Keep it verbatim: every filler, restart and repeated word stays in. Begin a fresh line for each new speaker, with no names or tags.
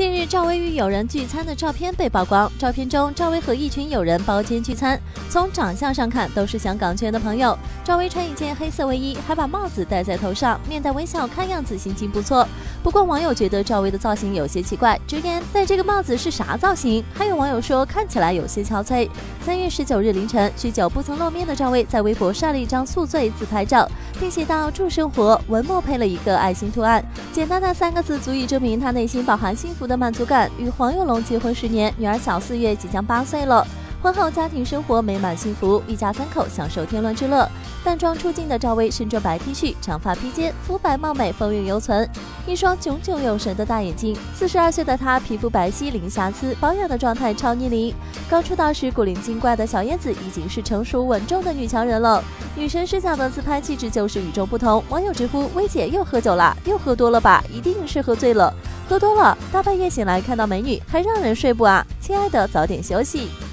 近日，赵薇与友人聚餐的照片被曝光。照片中，赵薇和一群友人包间聚餐，从长相上看都是香港圈的朋友。赵薇穿一件黑色卫衣，还把帽子戴在头上，面带微笑，看样子心情不错。不过网友觉得赵薇的造型有些奇怪，直言戴这个帽子是啥造型？还有网友说看起来有些憔悴。三月十九日凌晨，许久不曾露面的赵薇在微博晒了一张宿醉自拍照，并写道“祝生活”，文末配了一个爱心图案。简单的三个字足以证明她内心饱含幸福的满足感。与黄有龙结婚十年，女儿小四月即将八岁了。婚后家庭生活美满幸福，一家三口享受天伦之乐。淡妆出镜的赵薇身着白 T 恤，长发披肩，肤白貌美，风韵犹存，一双炯炯有神的大眼睛。四十二岁的她皮肤白皙零瑕疵，保养的状态超逆龄。刚出道时古灵精怪的小燕子已经是成熟稳重的女强人了。女神视角的自拍气质就是与众不同。网友直呼薇姐又喝酒啦，又喝多了吧？一定是喝醉了。喝多了，大半夜醒来看到美女，还让人睡不啊？亲爱的，早点休息。